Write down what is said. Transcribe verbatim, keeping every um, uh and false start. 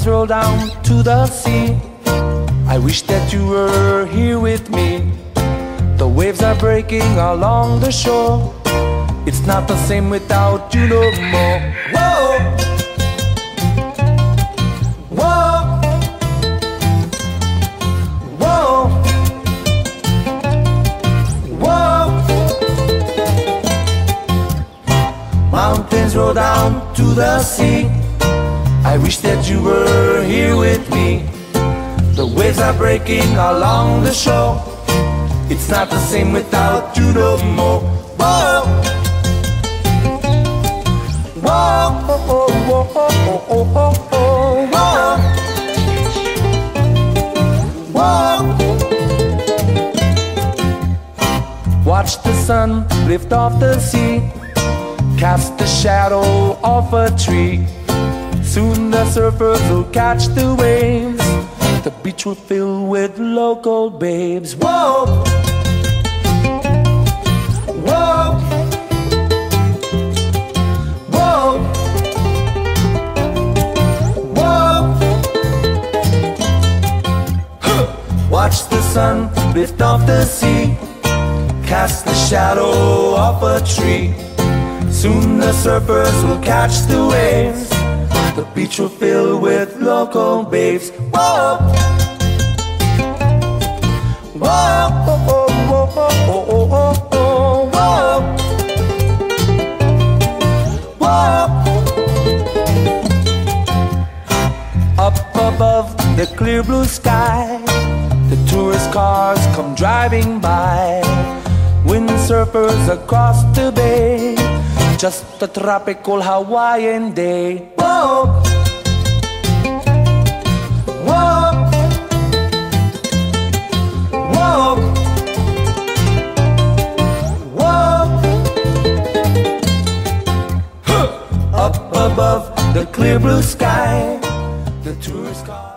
Mountains roll down to the sea. I wish that you were here with me. The waves are breaking along the shore. It's not the same without you no more. Whoa, whoa, whoa, whoa. Mountains roll down to the sea. I wish that you were here with me. The waves are breaking along the shore. It's not the same without you no more. Whoa, whoa, whoa, whoa, whoa, whoa, whoa, whoa. Watch the sun lift off the sea, cast the shadow off a tree. Soon the surfers will catch the waves. The beach will fill with local babes. Whoa, whoa, whoa, whoa. Watch the sun lift off the sea, cast the shadow off a tree. Soon the surfers will catch the waves. The beach will fill with local babes. Whoa, whoa, whoa, whoa, whoa, whoa, whoa, whoa. Up above the clear blue sky, the tourist cars come driving by. Windsurfers across the bay, just a tropical Hawaiian day. Whoa, whoa, whoa, whoa. Up above the clear blue sky, the tourist car.